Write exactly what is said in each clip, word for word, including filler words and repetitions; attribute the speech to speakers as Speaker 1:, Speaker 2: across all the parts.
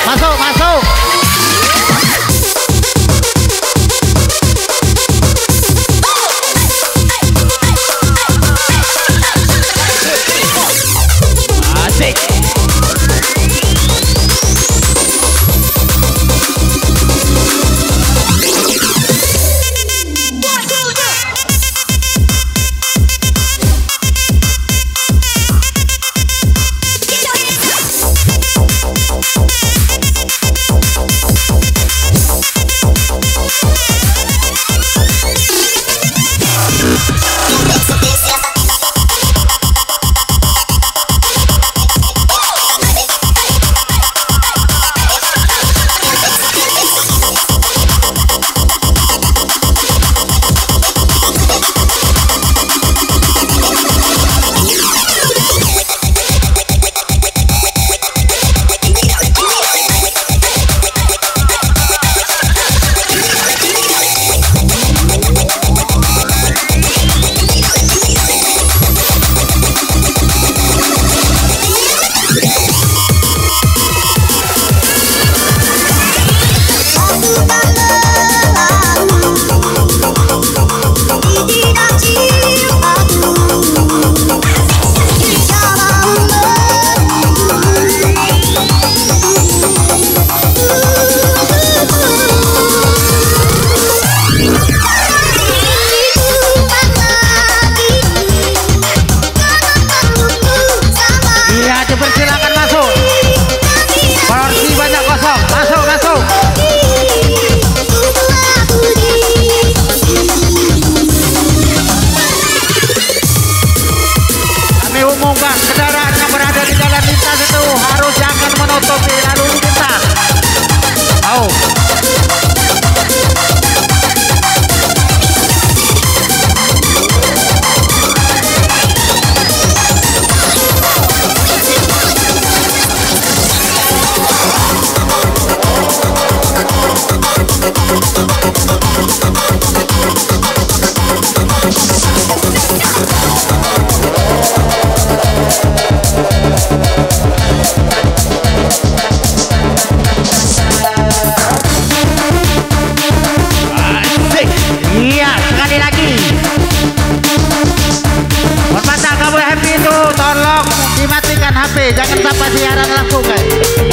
Speaker 1: Masuk, masuk. Asik. Silakan masuk. Porsi banyak kosong. Masuk, masuk. Kami umumkan kendaraan yang berada di jalan lintas itu harus jangan menutupi lalu lintas. Oh. Iya, sekali lagi. Permata kamu happy itu tolong dimatikan H P, jangan sampai siaran langsung guys.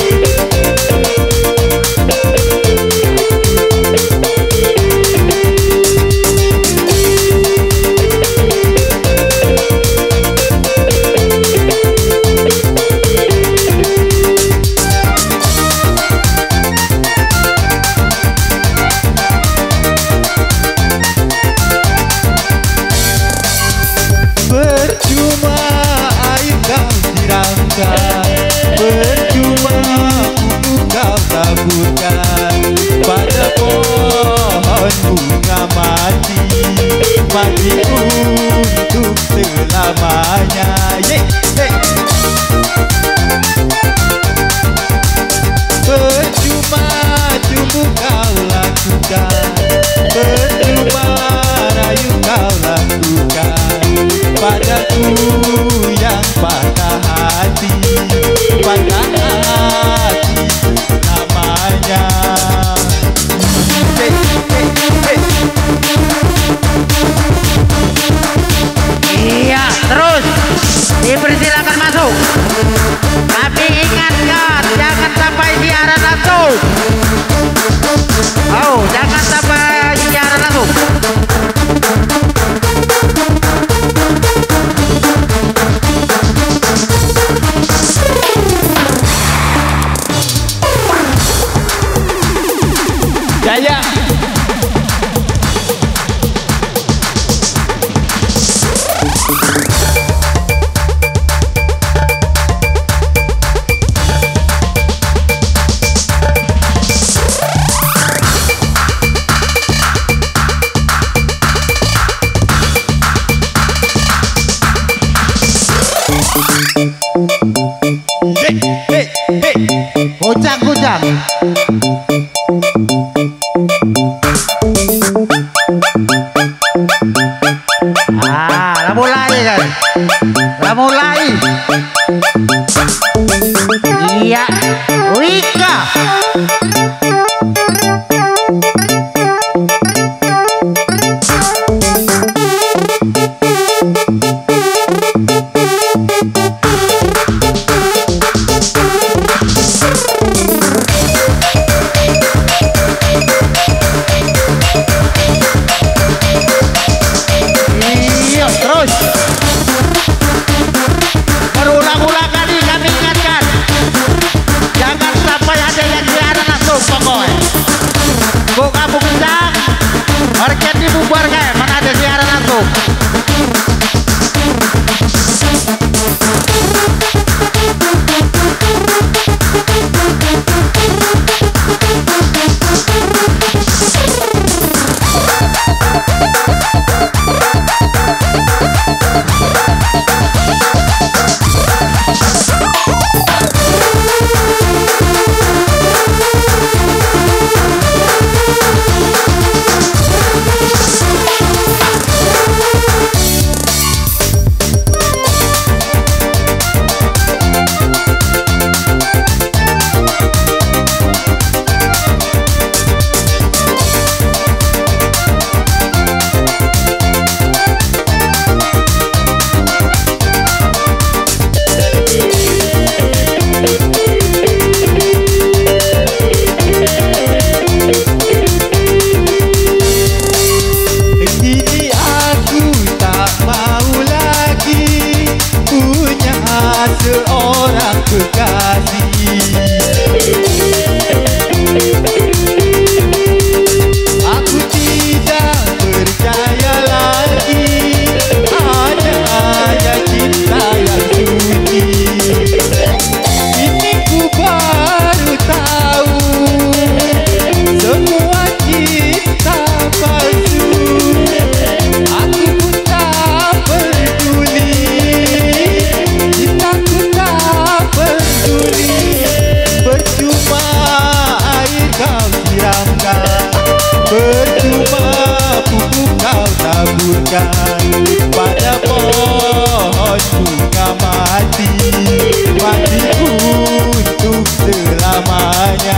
Speaker 2: Percuma air kau siramkan, percuma untuk kau taburkan pada pohon bunga mati, mati untuk selamanya. Ye, ye. Percuma cumbu kau lakukan, percuma rayu kau lakukan padaku yang patah hati, patah hati namanya. Hey, hey, hey.
Speaker 1: Iya, terus dipersilakan masuk. Tapi ingatkan jangan sampai siaran langsung. Oh, jangan sampai siaran langsung.
Speaker 2: Jaya. Hey, hey, hey.
Speaker 1: Kujang, kujang. Ah, lah mulai kan? Lah mulai. Iya, Wika.
Speaker 2: seorang kekasih. Aku tidak percaya lagi ada hanya cinta yang suci. Ini ku baru tahu semua cinta palsu. Aku pun tak peduli, cintaku tak peduli. Percuma air kau siramkan, percuma pupuk kau taburkan pada pohon bunga mati, mati untuk selamanya.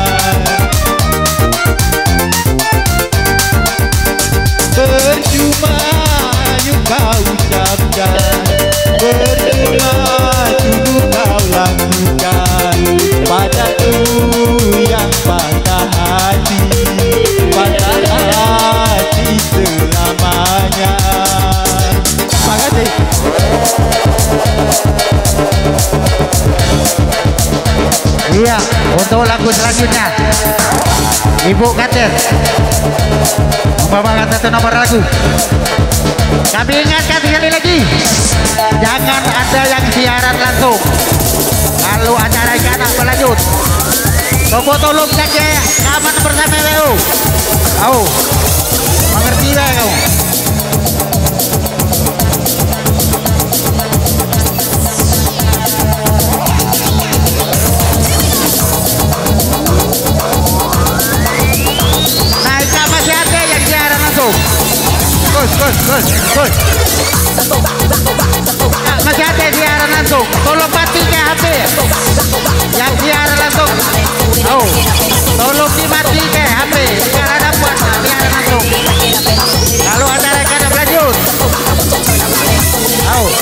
Speaker 2: Percuma yang kau ucapkan, percuma tubuh kau lakukan padaku yang patah hati, patah hati selamanya. Terima kasih.
Speaker 1: Iya, untuk lagu selanjutnya Ibu Katir membawakan satu nomor lagu. Kami ingatkan sekali lagi, jangan ada yang siaran langsung kalau acara ini anak berlanjut. Coba tolong jaga keamanan bersama W O. Tahu, mengerti lah kau. Gus, Gus, Gus, Gus. Masih ada siaran langsung. Tolong matikan H P yang siaran langsung. Oh, tolong dimatikan H P. Biar ada buat siaran langsung. Kalau ada rekan yang berlanjut. Oh.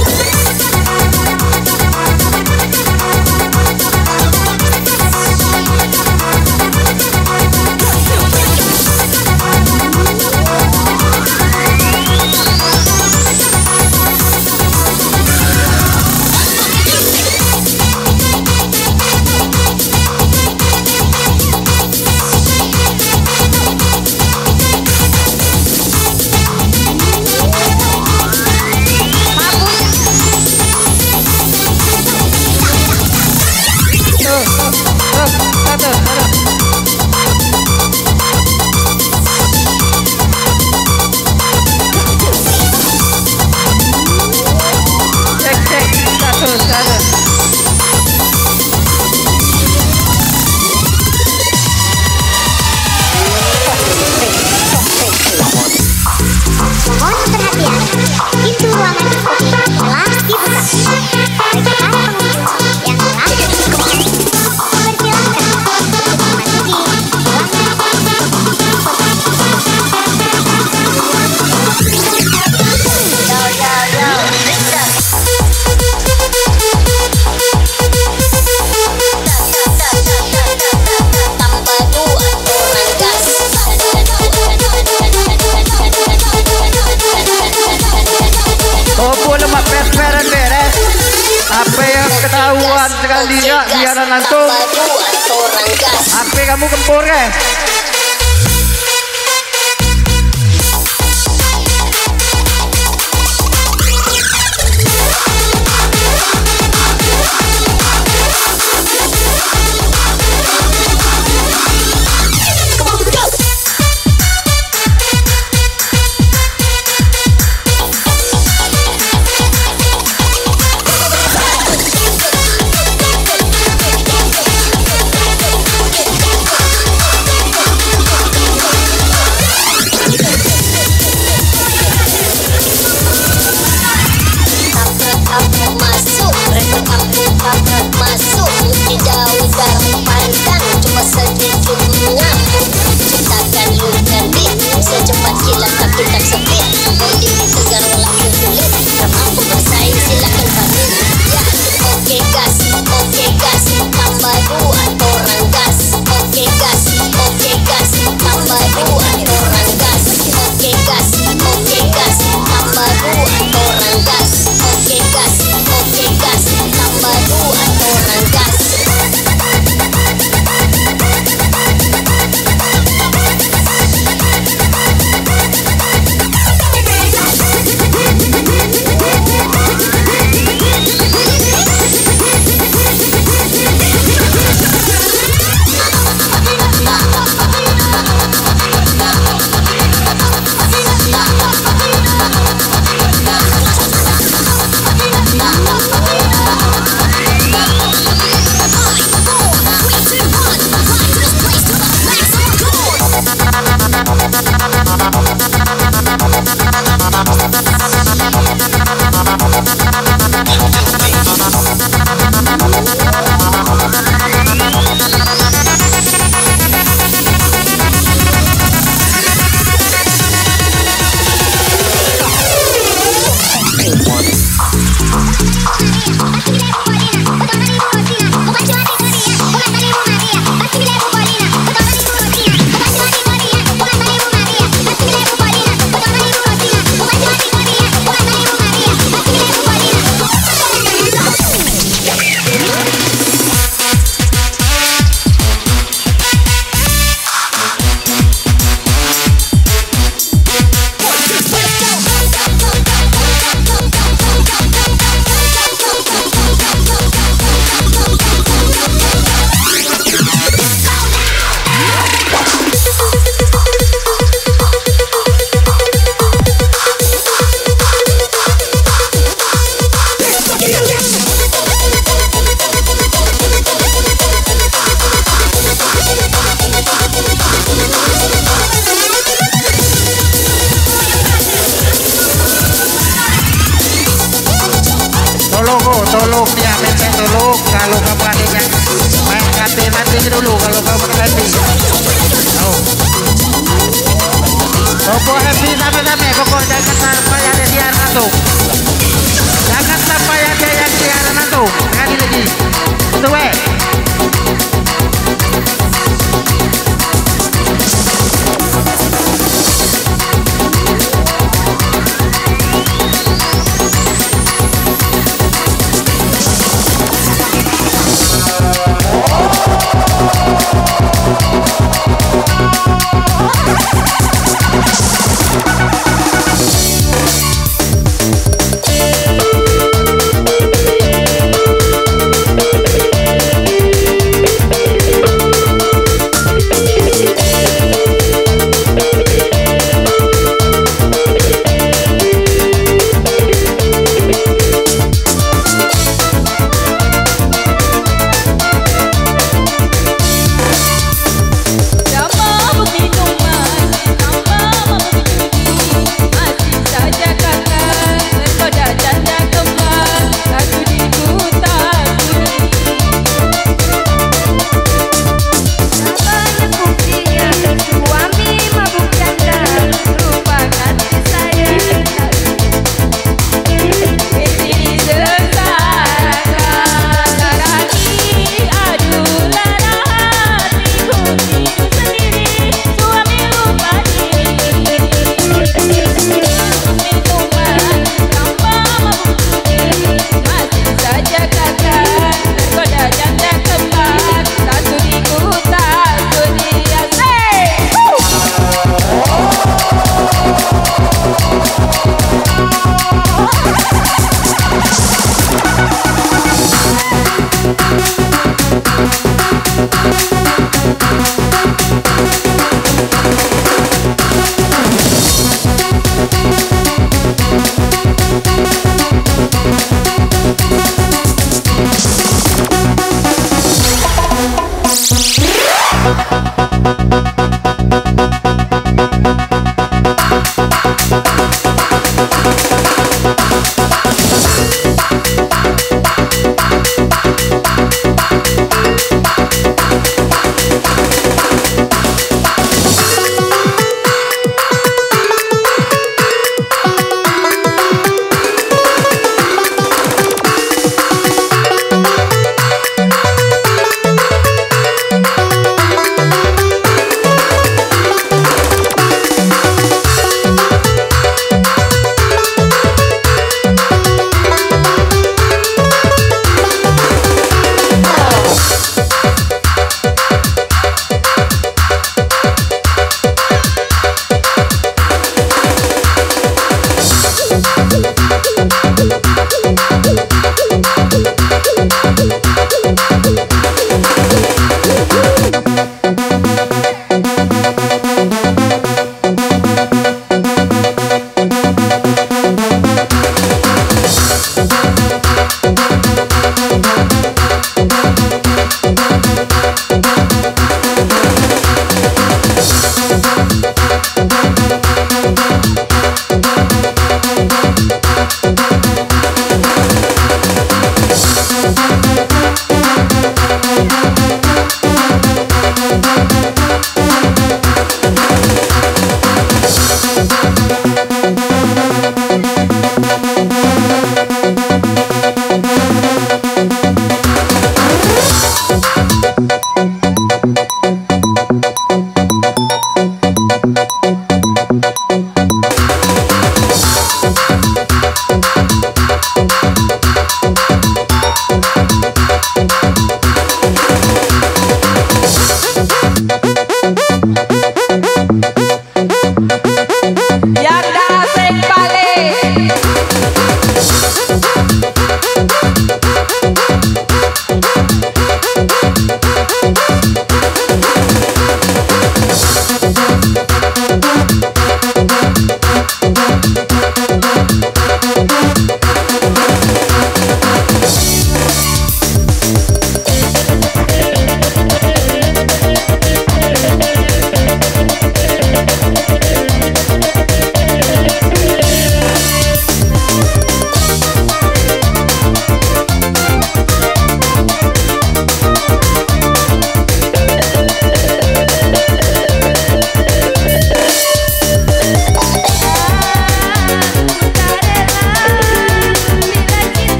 Speaker 1: Ketahuan sekali ya siaran langsung. H P kamu kempur kan? tolong ya menteng dulu kalau kamu adanya main hati mati dulu kalau kamu happy. Oh. Pokok happy sampai-sampai pokok jangan sampai ada siaran langsung. Jangan sampai ada yang siaran langsung. Sekali lagi. Itu weh. Oh,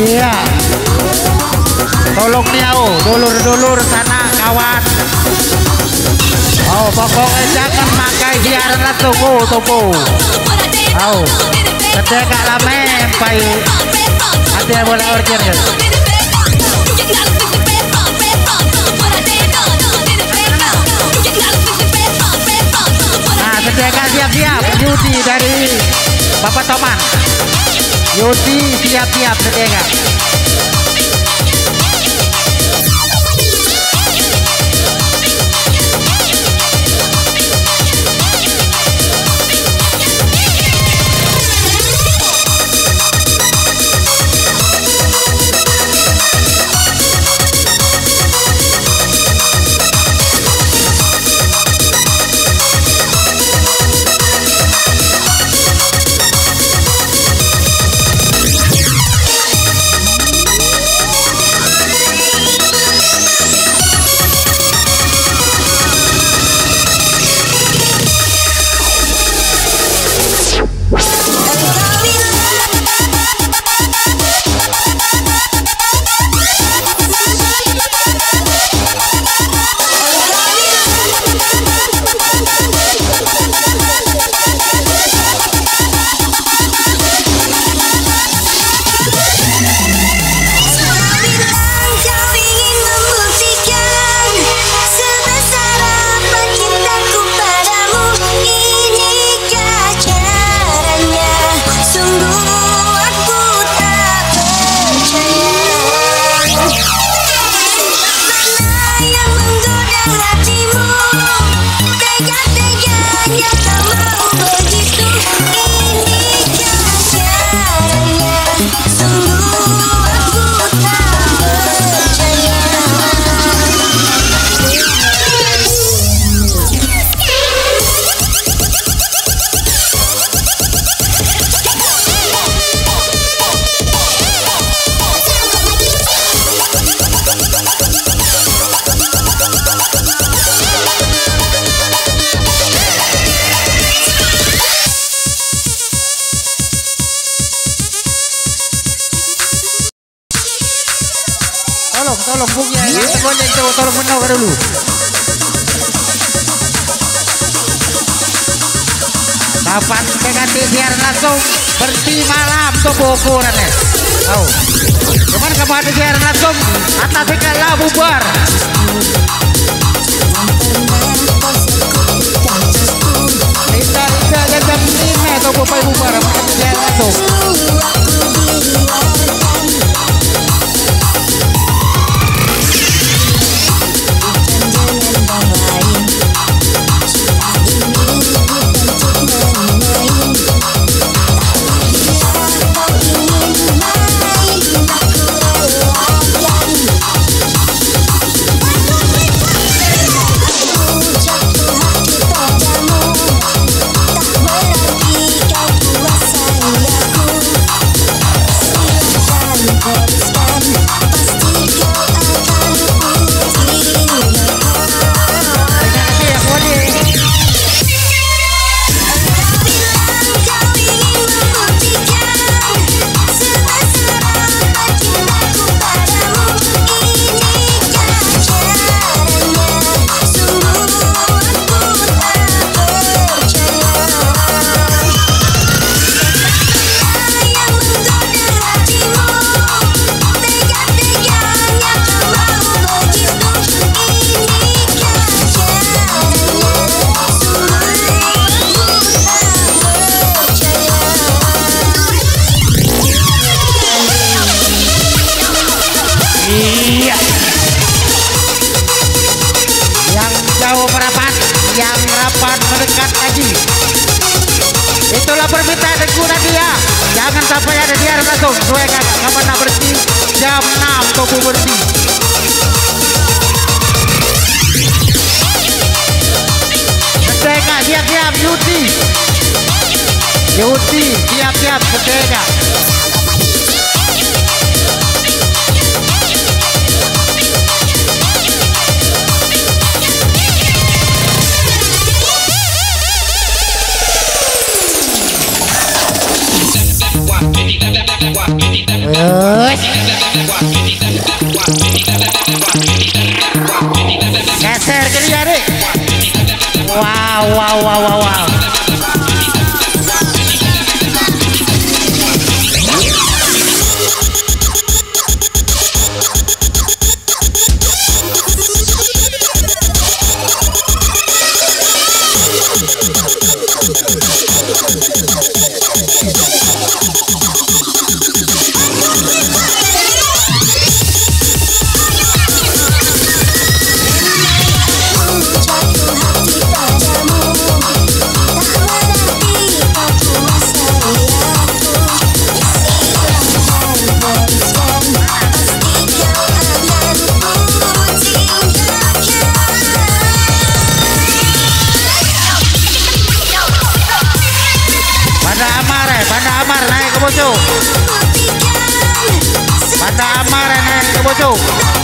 Speaker 1: Iya. Tolong dia oh, dulur-dulur sana kawan. Oh, pokoknya jangan pakai siaran langsung oh, topo. Oh, ketika lama sampai ada boleh order kan? Nah, ketika siap-siap Yuti dari Bapak Toman. Yuti siap-siap ketika. Tolong, tolong bungnya yang semuanya itu tolong menawar dulu. Kapan ganti siaran langsung berhenti malam tuh bokorannya. Oh, cuman kamu ada siaran langsung atas segala bubar. Tidak, tidak jam lima tuh bubar bubar makan siaran langsung. Iya. Yang jauh merapat, yang rapat mendekat lagi. Itulah permintaan guna dia. Jangan sampai ada dia langsung. Sesuai kapan nak berhenti jam enam toko berhenti. Ketika siap-siap Yuti. Yuti siap-siap ketika.
Speaker 3: Guap,
Speaker 1: Wes. Geser ke dia nih. Wow, wow, wow, wow, wow. Bocok. Banda Amar naik ke Bocok.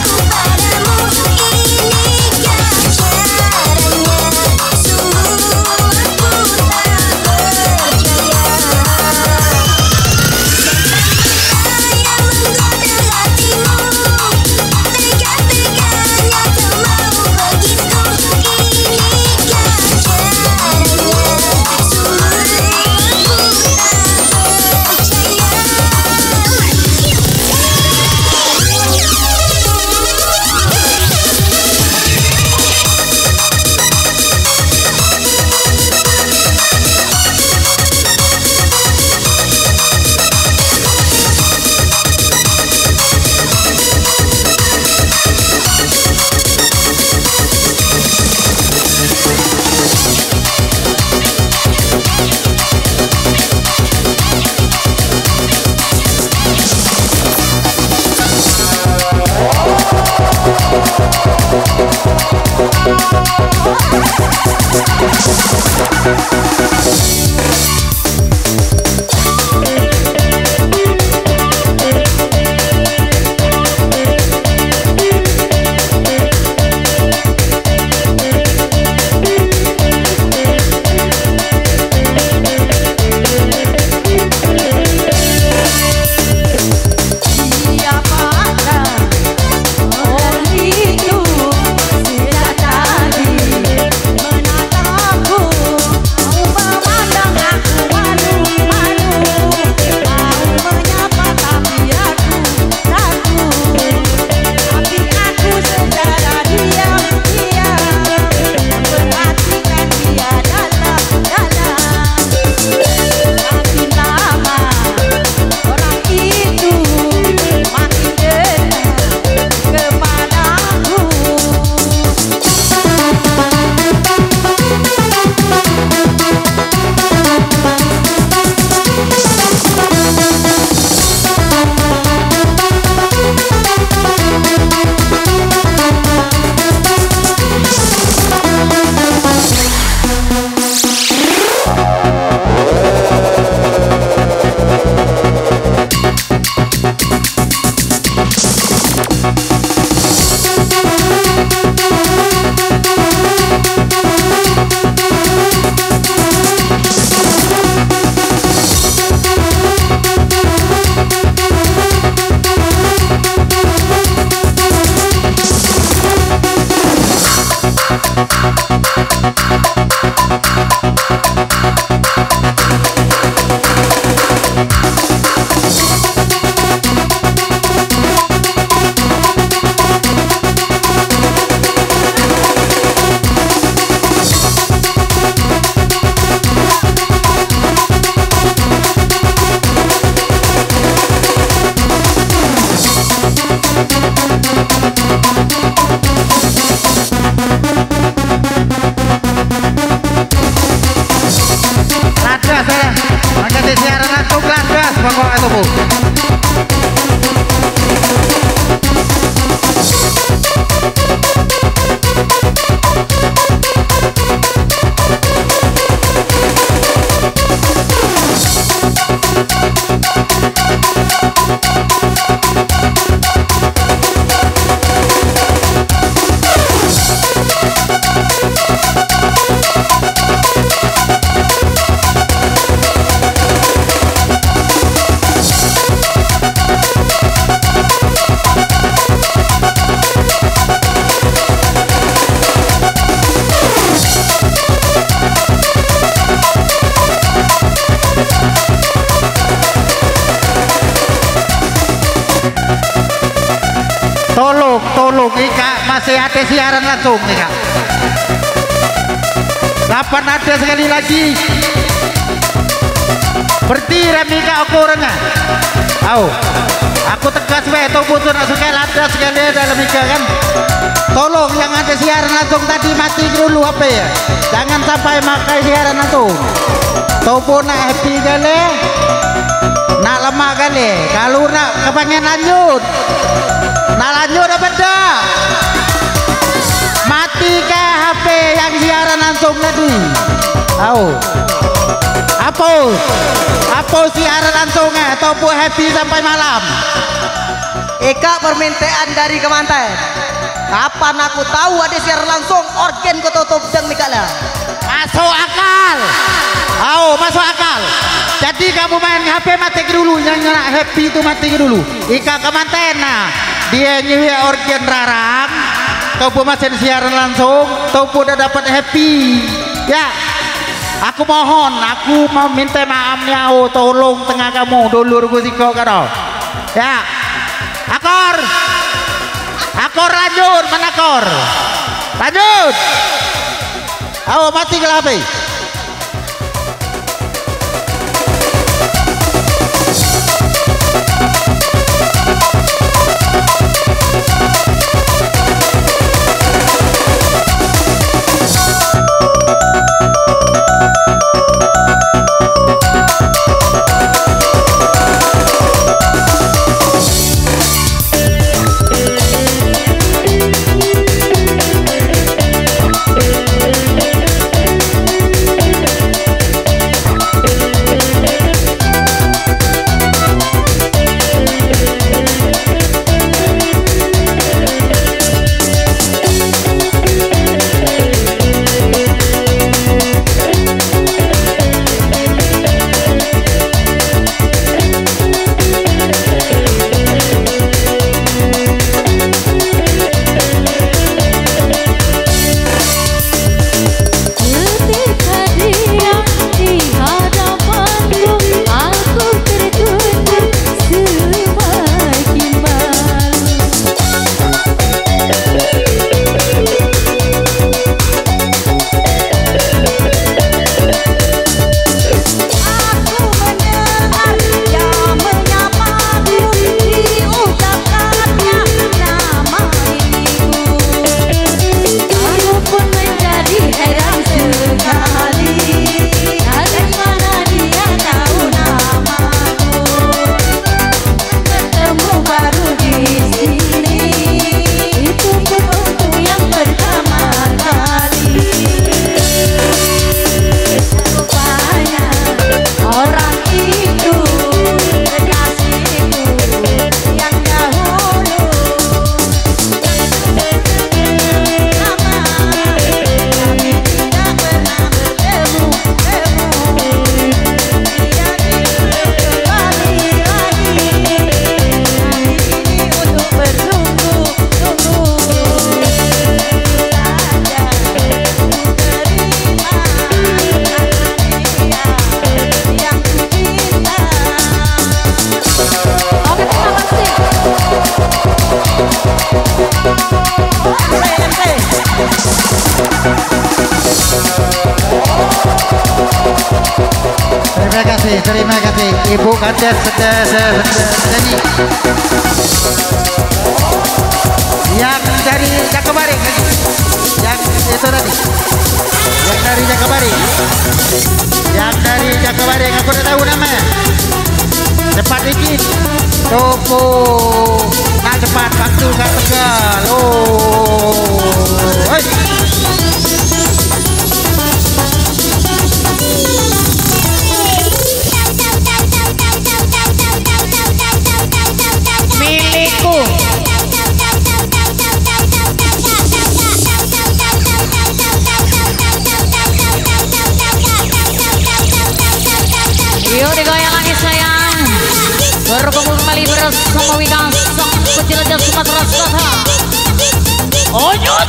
Speaker 3: pokoknya tuh Bu.
Speaker 1: tolong Ika, masih ada siaran langsung nih Kak. Kapan ada sekali lagi? Bertiram Ika aku orangnya. Tahu? Aku tegas weh, tuh butuh nak suka lada sekali dalam Ika kan. Tolong yang ada siaran langsung tadi mati dulu H P ya. Jangan sampai makai siaran langsung. Topo nak happy kali, nak lemah kali. Kalau nak kepengen lanjut, nak lanjut apa dah? Mati ke H P yang siaran langsung tadi. Tahu? Apa? Apa siaran langsungnya? Topo happy sampai malam.
Speaker 4: Eka permintaan dari Kemanten. Kapan aku tahu ada siaran langsung organ ku tutup deng mikala.
Speaker 1: Masuk akal. Oh, masuk akal. Jadi kamu main H P mati dulu, yang nak happy itu mati dulu. Ika Kemanten nah, dia nyewa organ rarang. Topo masih siaran langsung, Topo udah dapat happy. Ya. Aku mohon, aku mau minta maafnya, oh tolong tengah kamu dulur gue siko kado. Ya. Akor. Akor lanjut, mana akor? Lanjut. Ayo mati ke H P. Terima kasih, terima kasih Ibu Kades Sedani. Yang dari Jakabaring, yang itu tadi, yang dari Jakabaring, yang dari Jakabaring, aku udah tahu namanya. Cepat dikit, Topo, nak cepat, waktu gak tegal. Oh, hei.
Speaker 5: Milikku. Yuk digoyang lagi sayang. Berkumpul kembali bersama Wika Sang Penjelajah Sumatera Selatan. Onyut.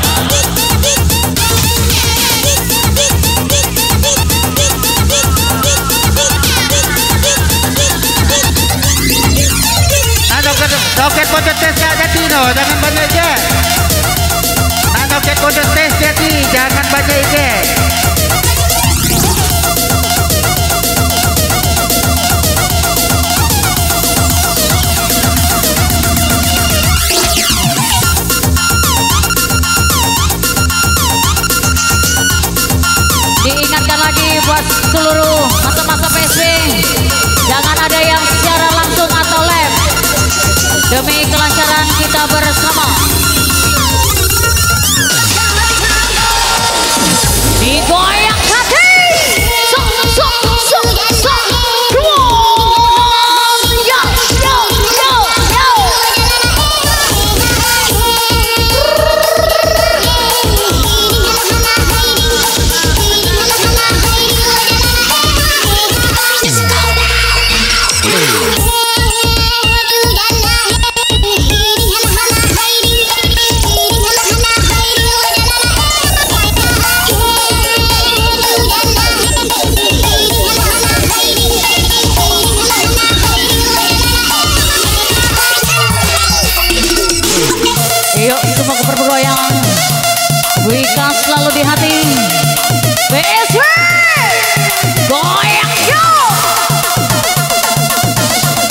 Speaker 1: Nah, doket doket potet tes gak jadi no, jangan banyak aja. Joget kode tes jadi jangan baca I G.
Speaker 5: Diingatkan lagi buat seluruh masa-masa P S B, jangan ada yang secara langsung atau live demi kelancaran kita bersama. Digoyang hati, sok sok sok sok, yo yo yo yo. Yuk semua ke bergoyang, Wika selalu di hati. P S B goyang yuk.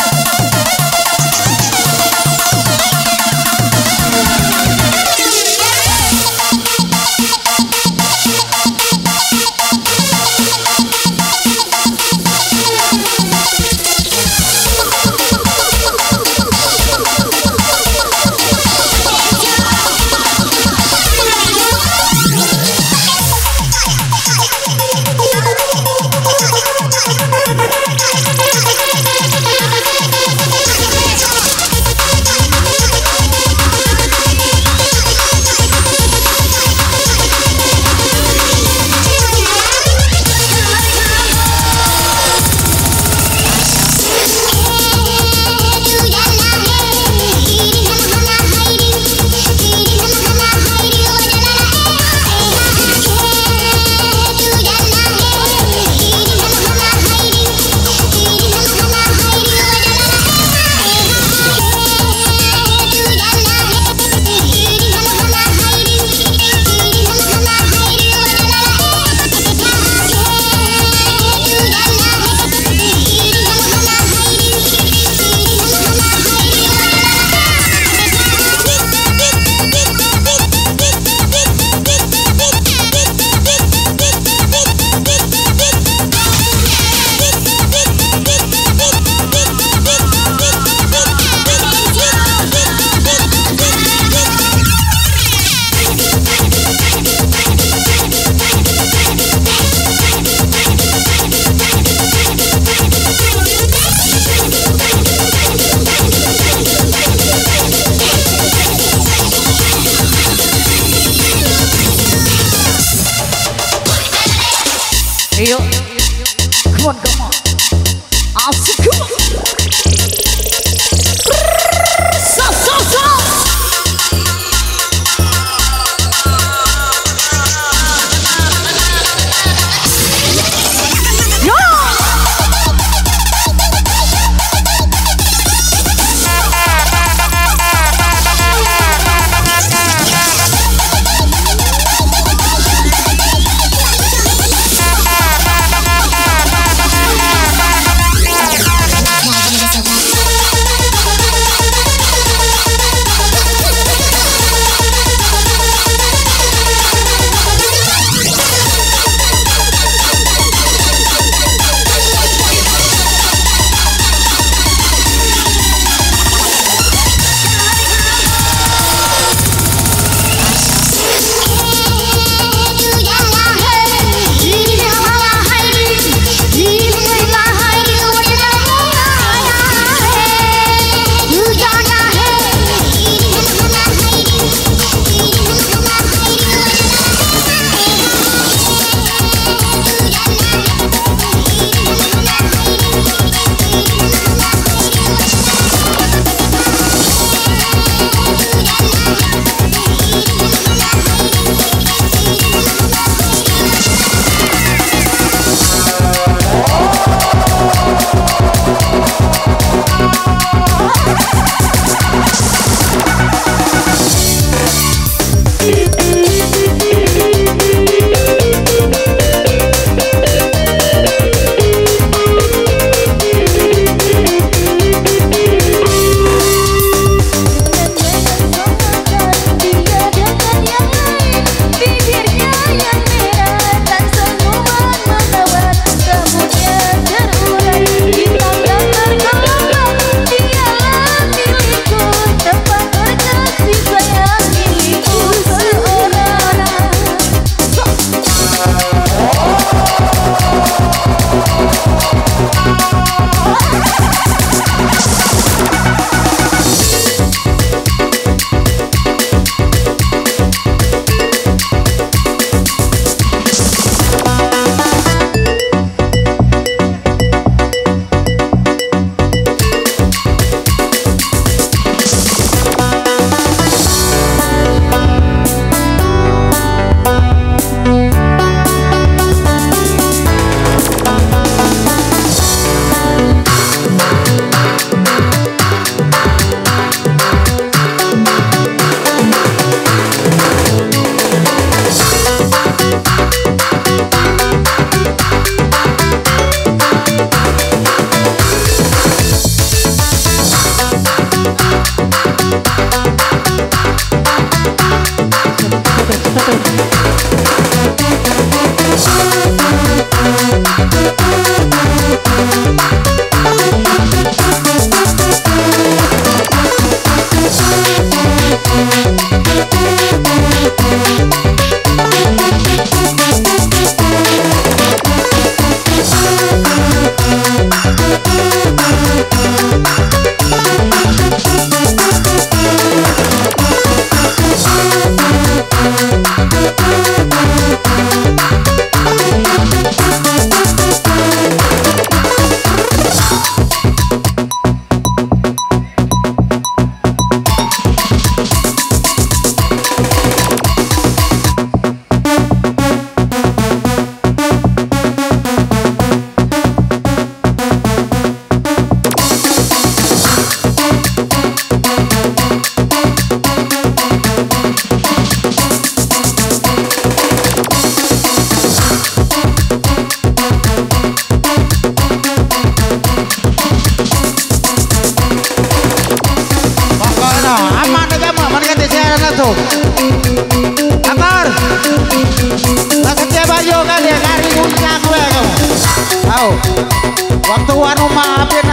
Speaker 1: siaran langsung. Akor. Setia Bayu kan ya kari ngunyah gue kamu. Tahu. Waktu anu maafin.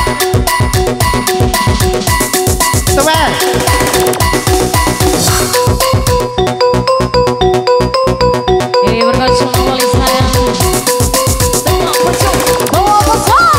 Speaker 1: Coba.
Speaker 5: Ini berkat semua wali sayang. Tengok pocong, bawa pocong.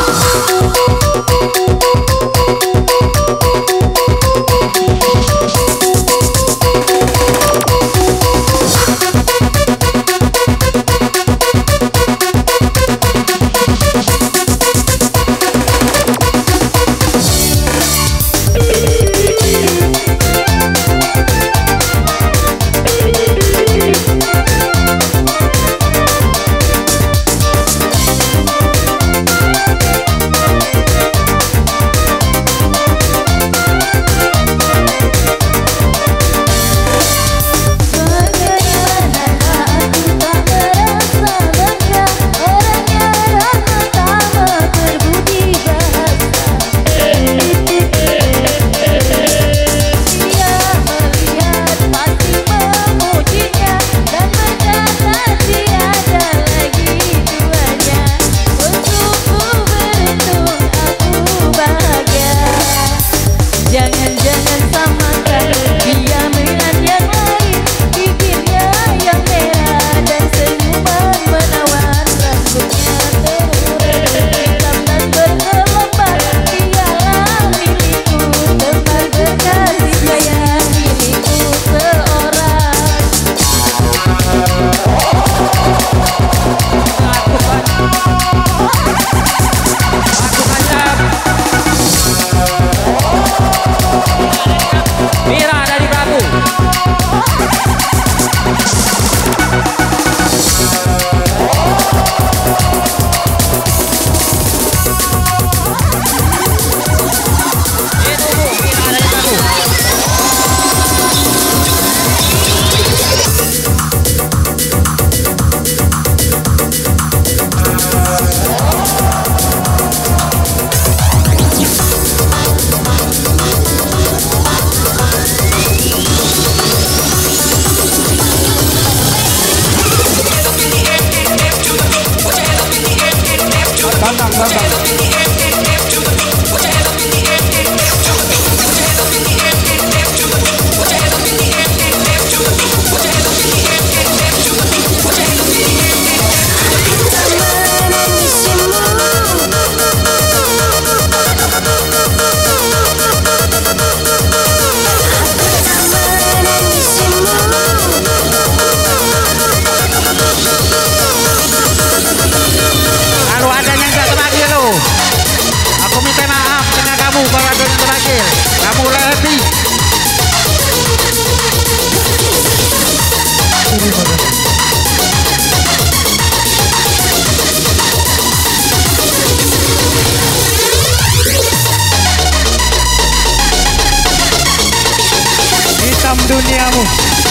Speaker 2: Hitam duniamu.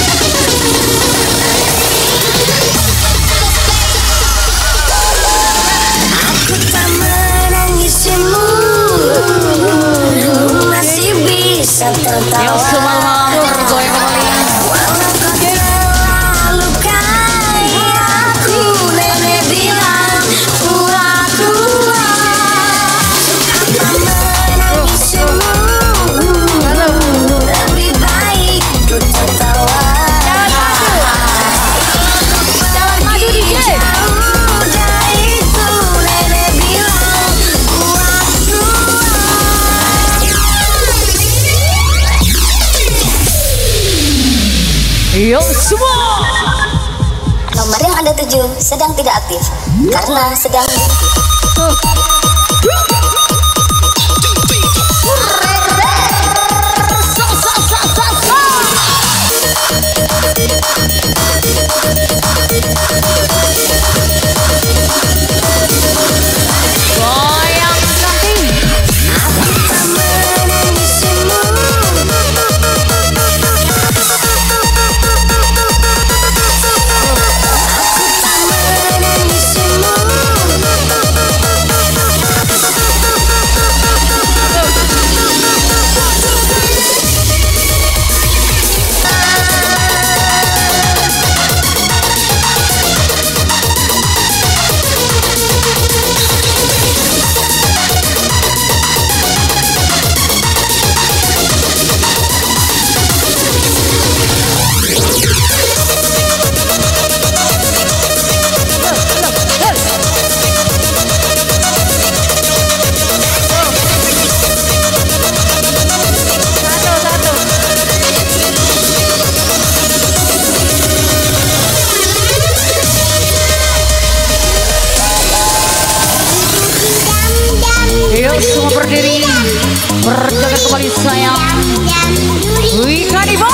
Speaker 6: Aku tak menangisimu, masih bisa tertawa.
Speaker 5: Yang semalam bergoyang kembali.
Speaker 6: Walau kau telah lukai aku, nenek bilang pura-pura. Aku tak menangisimu, lebih baik ku tertawa.
Speaker 5: Jangan maju D J.
Speaker 6: Udah itu nenek bilang pura-pura.
Speaker 5: Yang semua.
Speaker 6: Nomor yang Anda tuju sedang tidak aktif karena sedang
Speaker 5: Goyang cantik. Berjaga kembali sayang. Wih, Kadibo.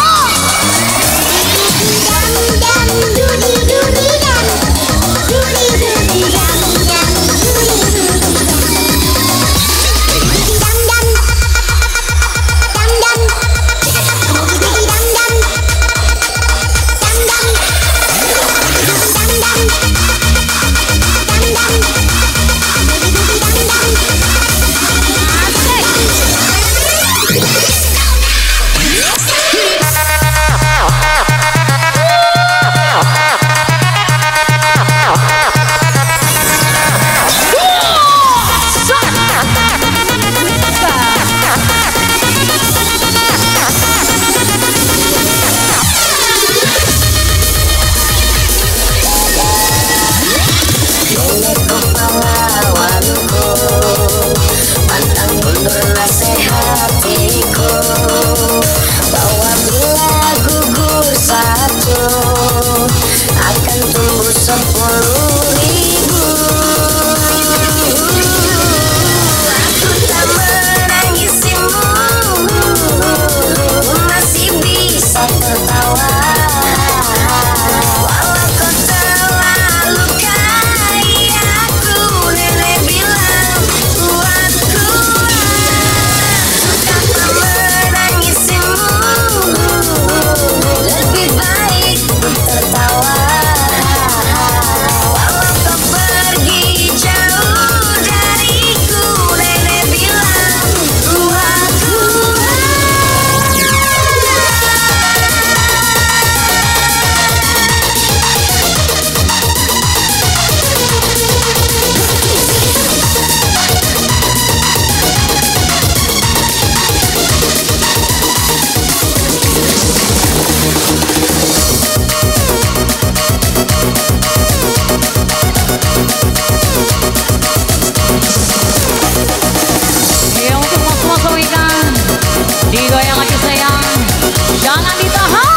Speaker 5: Digoyang lagi sayang, jangan ditahan.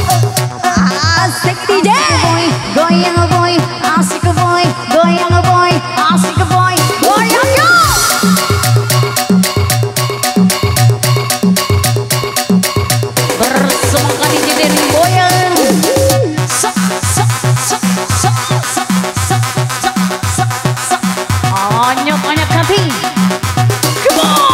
Speaker 5: Goyang boy, asik boy, goyang boy, Masih ke boy, goyang yo. Bersemangka di jeder goyang. Sak sak sak sak sak sak sak sak sak. Anyok anyok kati. Come on.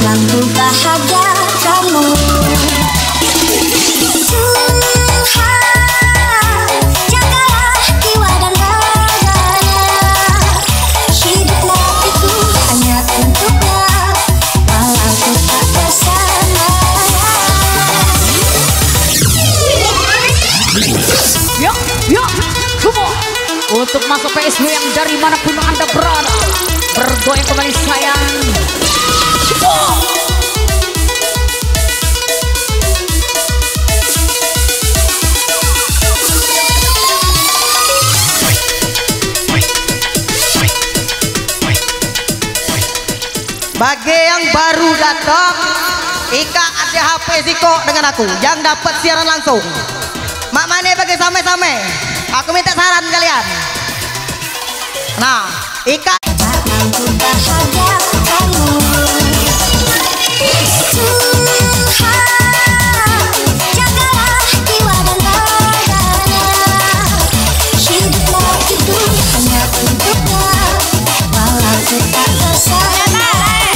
Speaker 6: Malamku bahagia kamu.
Speaker 5: Untuk masuk P S W yang dari manapun Anda berada, bergoyang kembali sayang. Wow.
Speaker 4: Bagi yang baru datang, Ika ada H P Ziko dengan aku yang dapat siaran langsung. Mak mana bagi samai-samai? Aku minta saran kalian. Nah, Ika.
Speaker 6: Malamku bahagia kamu. Tuhan, jagalah jiwa dan raganya. Hiduplah itu hanya untuknya, walau ku tak bersama.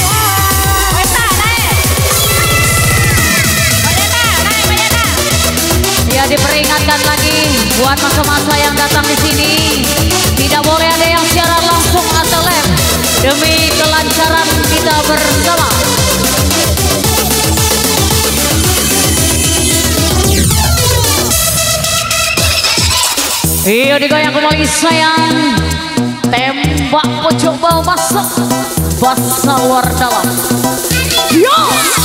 Speaker 5: Ya, diperingatkan lagi buat masa-masa yang datang di sini, tidak boleh ada yang siaran langsung atau live demi kelancaran kita bersama. Iya, digoyang kembali sayang. Tembak pojok bawah masuk basa wardawa. Yo.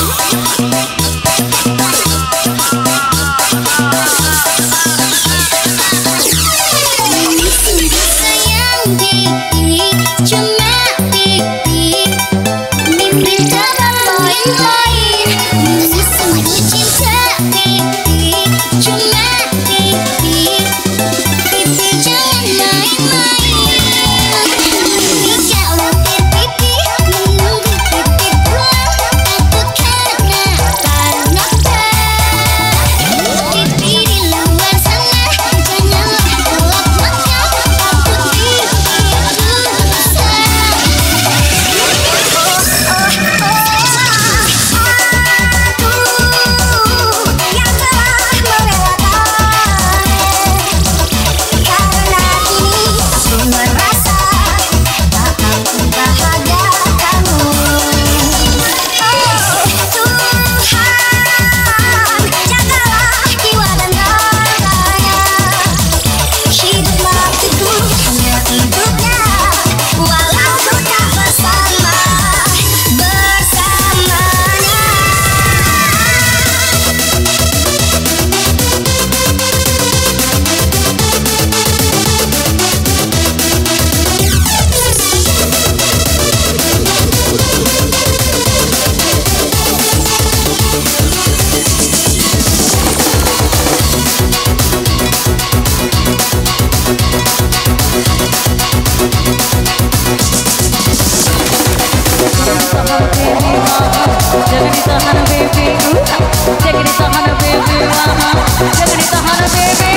Speaker 5: Jangan ditahan baby, jangan ditahan baby, jangan ditahan baby,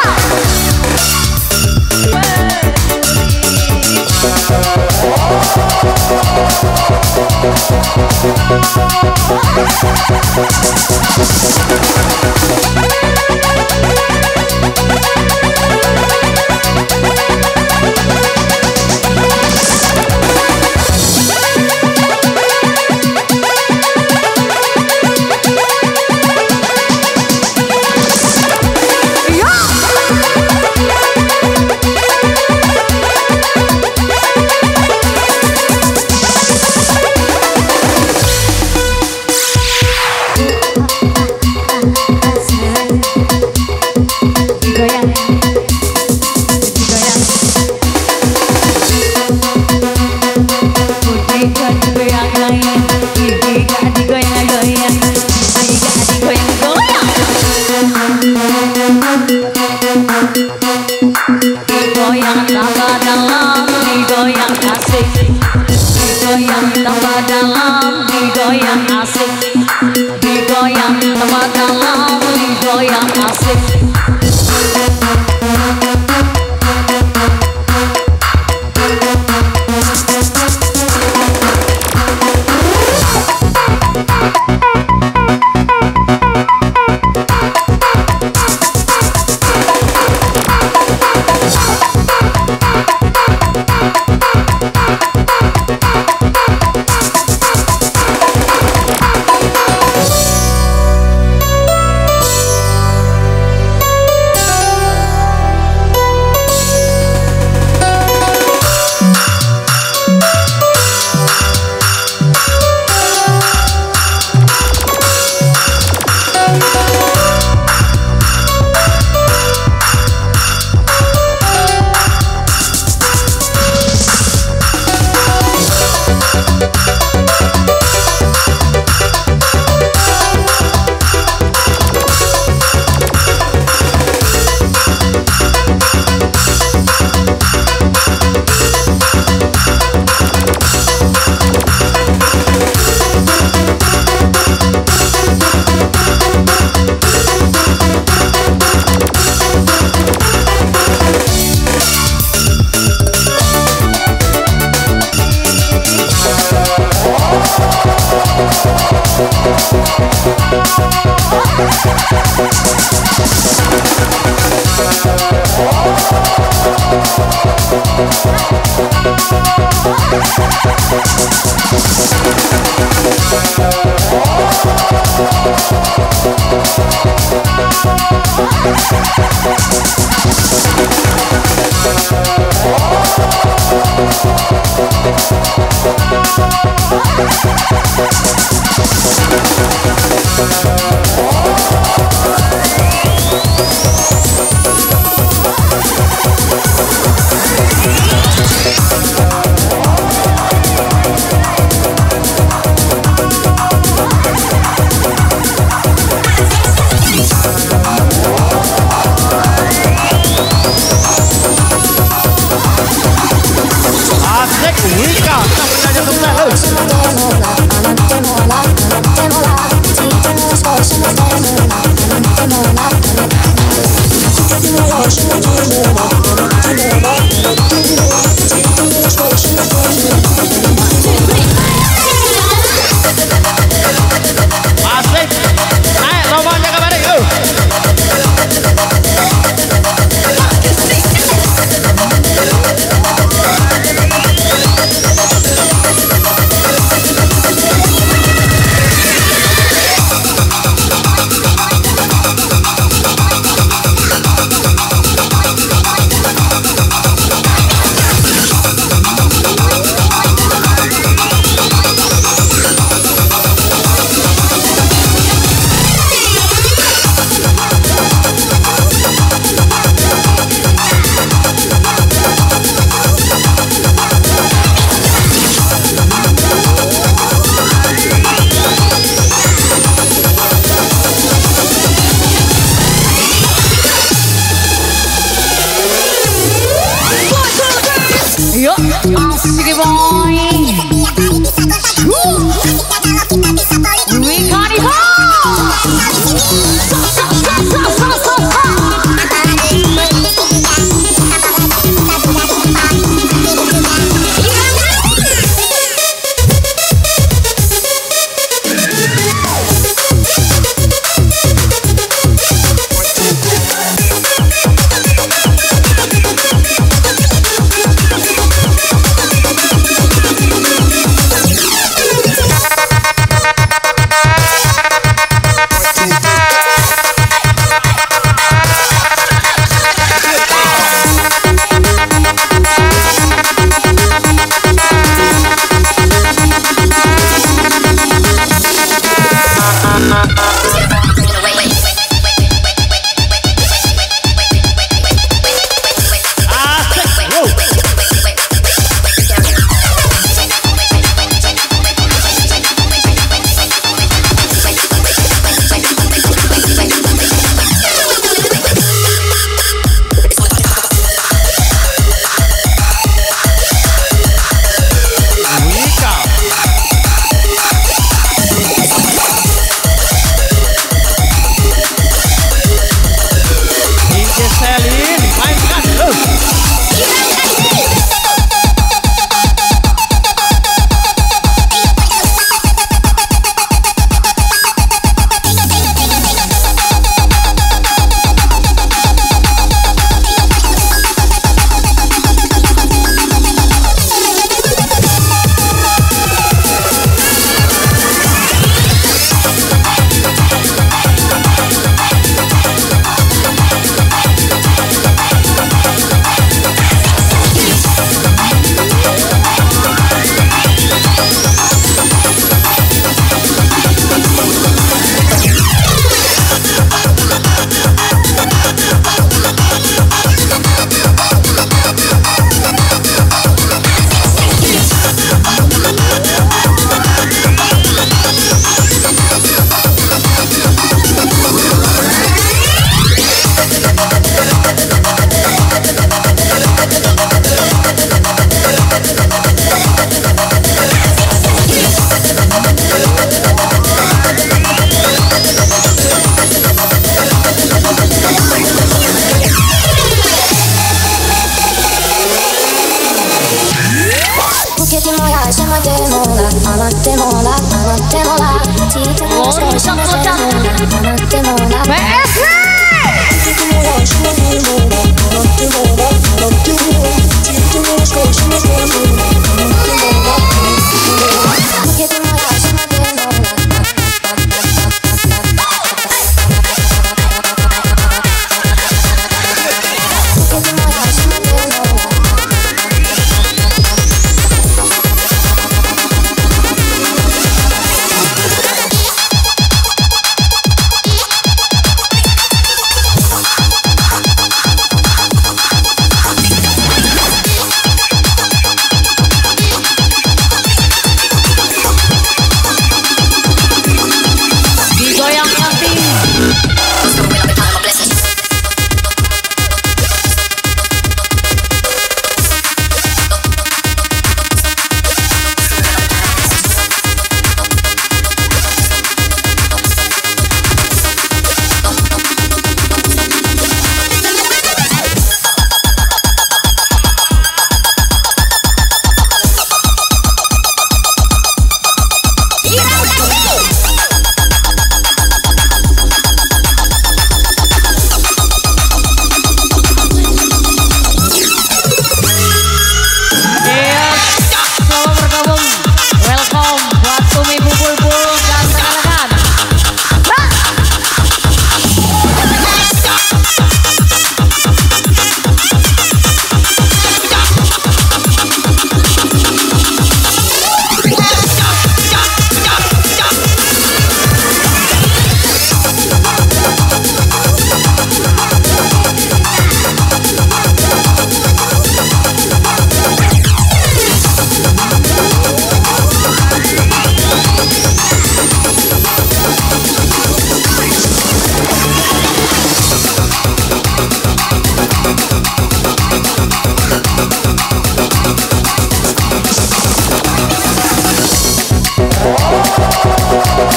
Speaker 5: digoyang tambah dalam, digoyang asik, digoyang tambah dalam, digoyang asik, digoyang tambah dalam, digoyang asik.
Speaker 2: Asik Wika namanya sukses.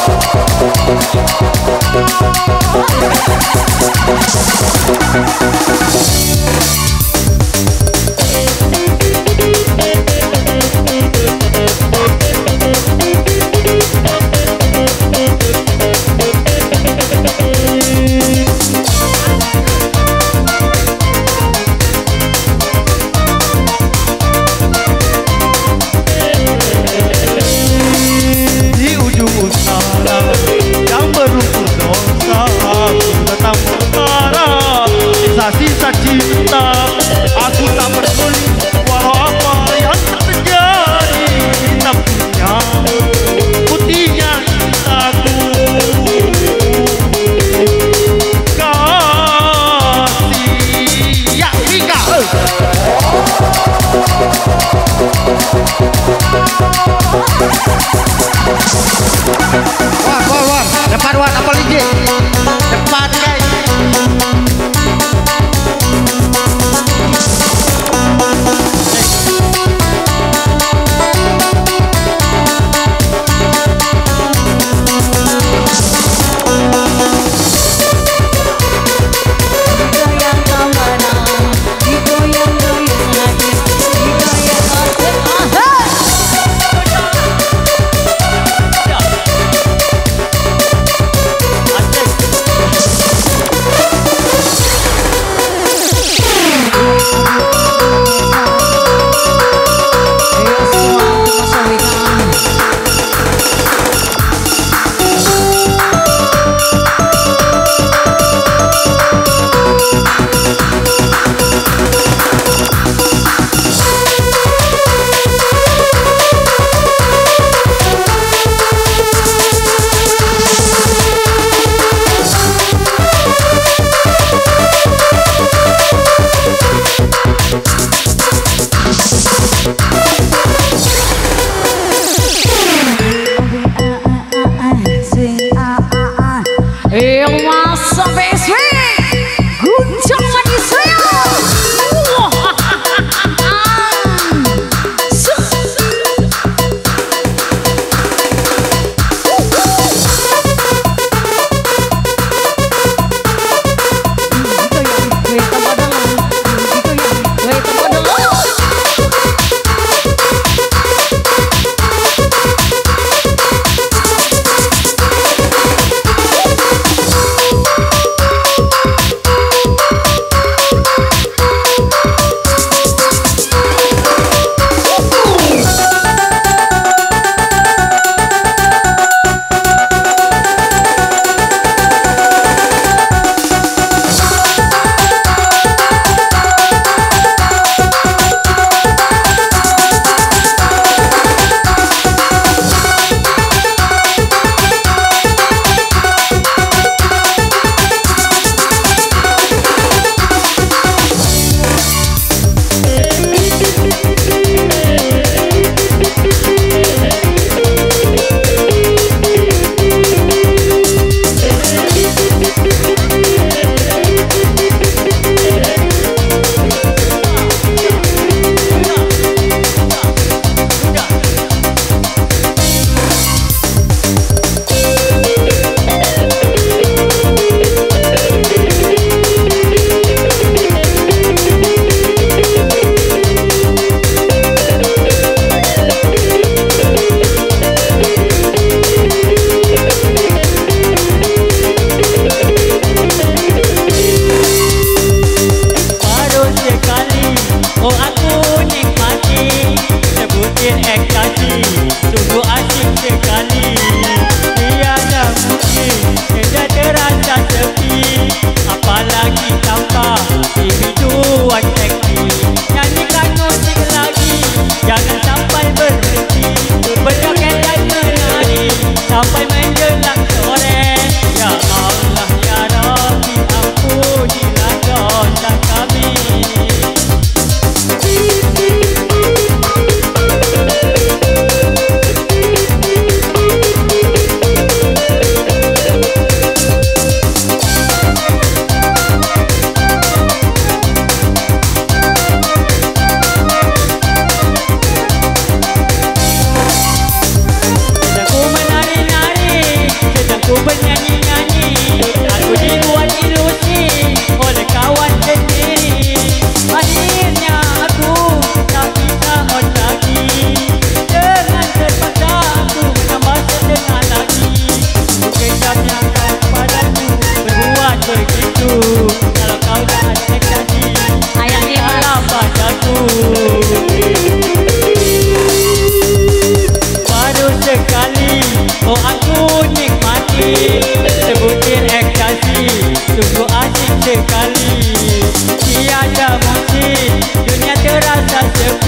Speaker 2: Di ujung utara yang berumpun dosa, aku tetap utara. Sisa-sisa cinta, aku tak peduli walau apa yang terjadi. Kita punya putihnya cintaku. Kasih ya Mika.
Speaker 1: Wah, wah, wah. Depan wah, apa lagi? Depan guys.
Speaker 5: Digoyang kemana, digoyang-goyang lagi, digoyang asik. Aha!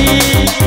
Speaker 2: kasih